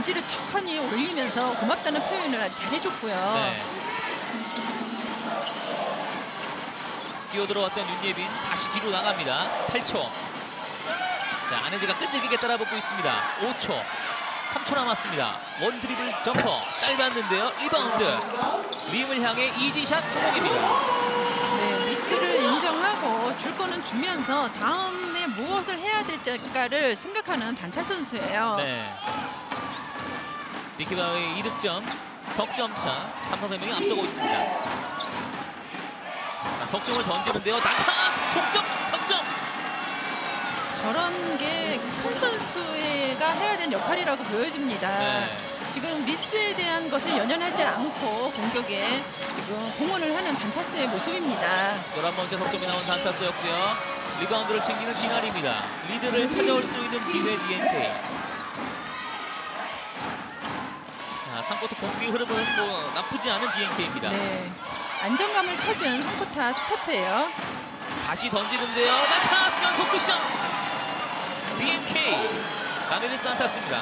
반지를 척하니 올리면서 고맙다는 표현을 아주 잘해줬고요. 네. 뛰어들어왔던 윤예빈 다시 뒤로 나갑니다. 8초. 자, 안혜지가 끈질기게 따라붙고 있습니다. 5초. 3초 남았습니다. 원 드리블 점퍼 짧았는데요. 리바운드. 림을 향해 이지샷 성공입니다. 네, 미스를 인정하고 줄 거는 주면서 다음에 무엇을 해야 될지를 생각하는 단타 선수예요. 네. 미키바의 2득점, 석점차, 삼성생명이 앞서고 있습니다. 자, 석점을 던지는데요. 단타, 동점, 석점. 저런 게 큰 선수가 해야 되는 역할이라고 보여집니다. 네. 지금 미스에 대한 것을 연연하지 않고 공격에 지금 공헌을 하는 단타스의 모습입니다. 11번째 석점이 나온 단타스였고요. 리바운드를 챙기는 진아리입니다. 리드를 찾아올 수 있는 기회 BNK. 자, 3쿼터 공격의 흐름은 뭐 나쁘지 않은 BNK입니다. 네, 안정감을 찾은 3쿼터 스타트예요. 다시 던지는데요. 단타스 연속 득점. BNK. 나네리스 단타스입니다.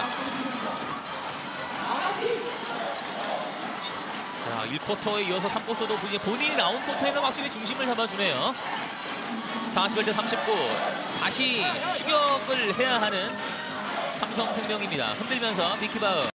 자, 1쿼터에 이어서 3쿼터도 본인이 나온 쿼터에는 확실히 중심을 잡아주네요. 41대 39. 다시 추격을 해야 하는 삼성생명입니다. 흔들면서 미키바흐.